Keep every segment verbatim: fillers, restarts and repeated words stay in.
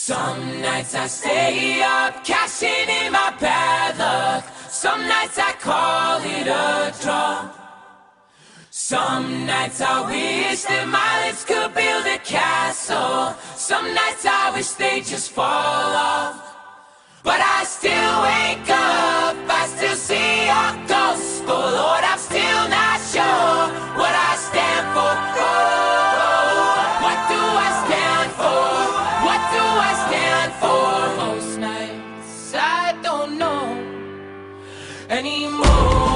Some nights I stay up, cashing in my bad luck. Some nights I call it a draw. Some nights I wish that my lips could build a castle. Some nights I wish they'd just fall off. But I still wake up, I still see your ghost. Oh Lord, I'm still not sure what I stand for. Oh, what do I stand for? What do I stand for? Most nights I don't know anymore.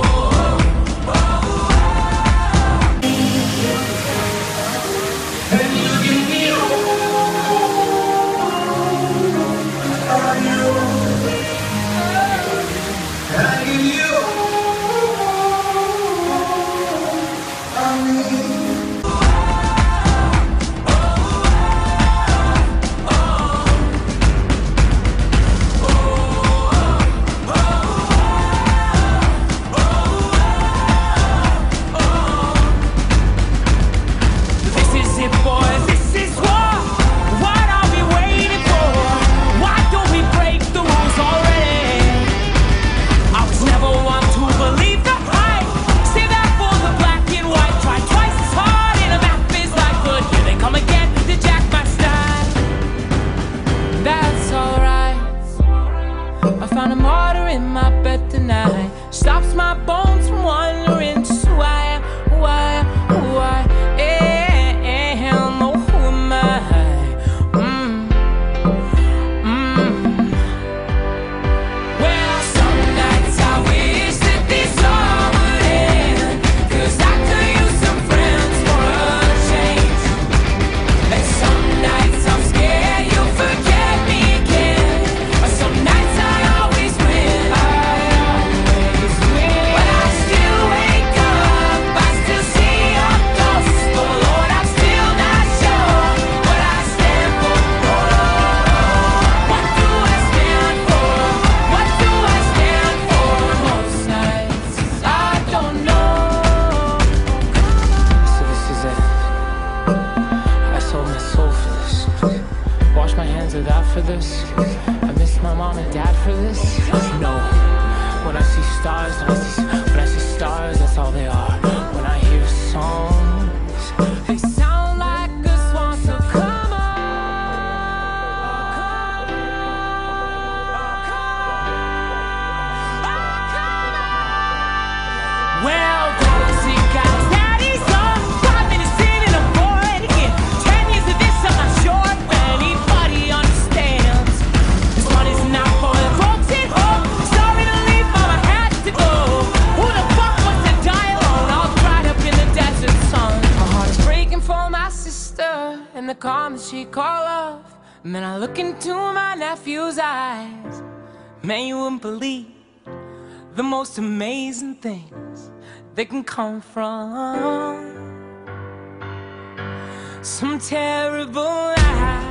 Found a martyr in my bed tonight. Stops my bones from wandering. Just who I am, who I am, who I am. Oh, who am I? Mm. Mm. Well, some nights I wish that this all would end, 'cause I could use some friends for a change. And some nights I'm scared you'll forget me again. Or some nights I for this. I miss my mom and dad for this. No, when I see stars, when I see, when I see stars, that's all they are. When I hear songs, they sound like a swan. So come on, come on, come on. Well, galaxy guys, daddy's on. Five minutes in and I'm bored again. Ten years of this, I'm not sure if anybody understands. This one is not for the folks at home. Sorry to leave, mama had to go. Who the fuck wants to die alone? All dried up in the desert sun. My heart is breaking for my sister and the calm that she called love. And then I look into my nephew's eyes. Man, you wouldn't believe the most amazing things that can come from some terrible lies.